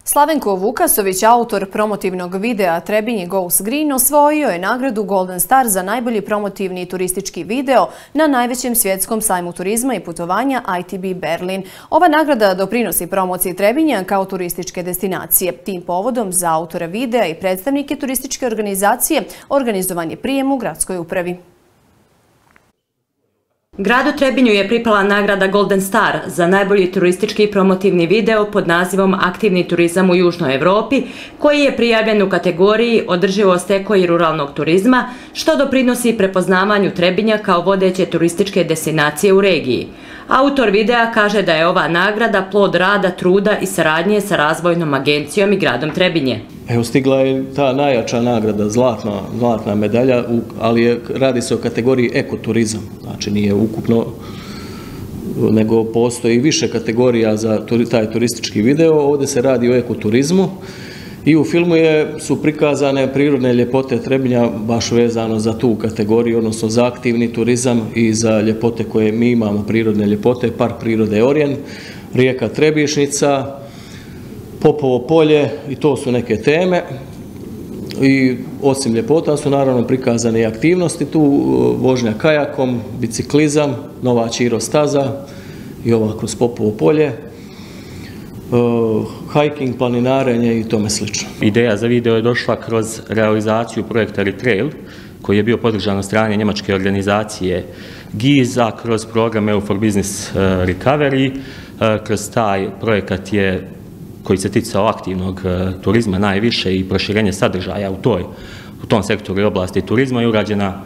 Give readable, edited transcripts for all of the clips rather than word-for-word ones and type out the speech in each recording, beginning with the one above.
Slavenko Vukasović, autor promotivnog videa Trebinje Goes Green, osvojio je nagradu Golden Star za najbolji promotivni turistički video na najvećem svjetskom sajmu turizma i putovanja ITB Berlin. Ova nagrada doprinosi promociji Trebinja kao turističke destinacije. Tim povodom za autora videa i predstavnike turističke organizacije organizovan je prijem u gradskoj upravi. Gradu Trebinju je pripala nagrada Golden Star za najbolji turistički promotivni video pod nazivom Aktivni turizam u Južnoj Evropi, koji je prijavljen u kategoriji Održivost eko i ruralnog turizma, što doprinosi prepoznavanju Trebinja kao vodeće turističke destinacije u regiji. Autor videa kaže da je ova nagrada plod rada, truda i saradnje sa razvojnom agencijom i gradom Trebinje. Evo, stigla je ta najjača nagrada, zlatna medalja, ali radi se o kategoriji ekoturizam. Znači nije ukupno, nego postoji više kategorija za taj turistički video. Ovdje se radi o ekoturizmu i u filmu su prikazane prirodne ljepote Trebinja baš vezano za tu kategoriju, odnosno za aktivni turizam i za ljepote koje mi imamo, prirodne ljepote, Park prirode Orjen, rijeka Trebišnica, Popovo polje, i to su neke teme. I osim ljepota su naravno prikazane i aktivnosti tu, vožnja kajakom, biciklizam, nova Ćiro staza i ova kroz Popovo polje, hiking, planinarenje i tome slično. Ideja za video je došla kroz realizaciju projekta Retrail, koji je bio podržan od strane njemačke organizacije GIZ-a kroz program EU for Business Recovery. Kroz taj projekat koji se ticao aktivnog turizma najviše i proširenje sadržaja u tom sektoru i oblasti turizma, je urađena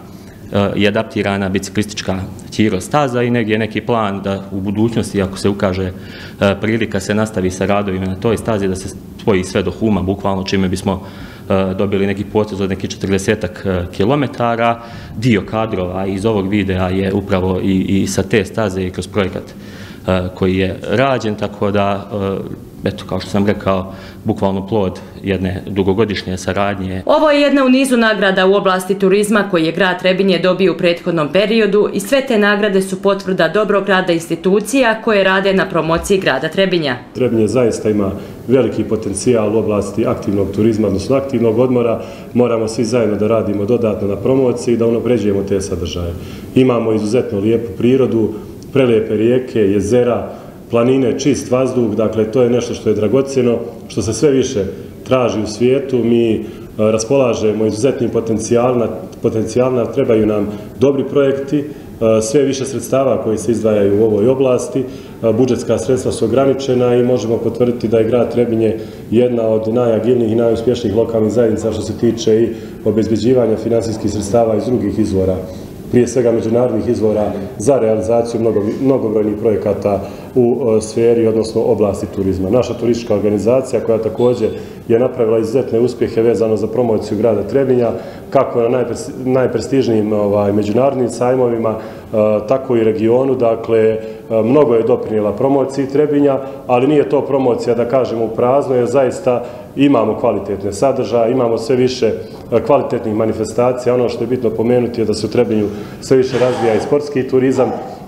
i adaptirana biciklistička Ćiro staza i negdje je neki plan da u budućnosti, ako se ukaže prilika, se nastavi sa radovima na toj stazi, da se spoji sve do Huma, bukvalno, čime bismo dobili neki potez od nekih 40 kilometara. Dio kadrova iz ovog videa je upravo i sa te staze i kroz projekat koji je rađen, tako da, eto, kao što sam rekao, bukvalno plod jedne dugogodišnje saradnje. Ovo je jedna u nizu nagrada u oblasti turizma koji je grad Trebinje dobio u prethodnom periodu i sve te nagrade su potvrda dobrog rada institucija koje rade na promociji grada Trebinja. Trebinje zaista ima veliki potencijal u oblasti aktivnog turizma, odnosno aktivnog odmora. Moramo svi zajedno da radimo dodatno na promociji i da unapređujemo te sadržaje. Imamo izuzetno lijepu prirodu, prelijepe rijeke, jezera, planine, čist vazduh, dakle to je nešto što je dragocjeno, što se sve više traži u svijetu. Mi raspolažemo izuzetnim potencijalima, trebaju nam dobri projekti, sve više sredstava koji se izdvajaju u ovoj oblasti, budžetska sredstva su ograničena i možemo potvrditi da je grad Trebinje jedna od najagilnijih i najuspješnijih lokalnih zajednica što se tiče i obezbeđivanja finansijskih sredstava iz drugih izvora, prije svega međunarodnih izvora, za realizaciju mnogobrojnih projekata u sferi, odnosno oblasti turizma. Naša turistička organizacija, koja također je napravila izuzetne uspjehe vezano za promociju grada Trebinja, kako na najprestižnijim međunarodnim sajmovima, tako i regionu. Dakle, mnogo je doprinijela promociji Trebinja, ali nije to promocija, da kažemo, u prazno, jer zaista imamo kvalitetne sadržaje, imamo sve više kvalitetnih manifestacija. Ono što je bitno pomenuti je da se u Trebinju sve više razvija i sportski turizam,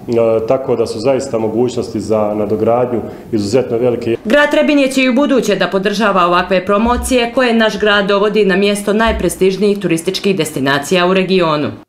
tako da su zaista mogućnosti za nadogradnju izuzetno velike. Grad Trebinje će i u buduće da podržava ovakve promocije koje naš grad dovodi na mjesto najprestižnijih turističkih destinacija u regionu.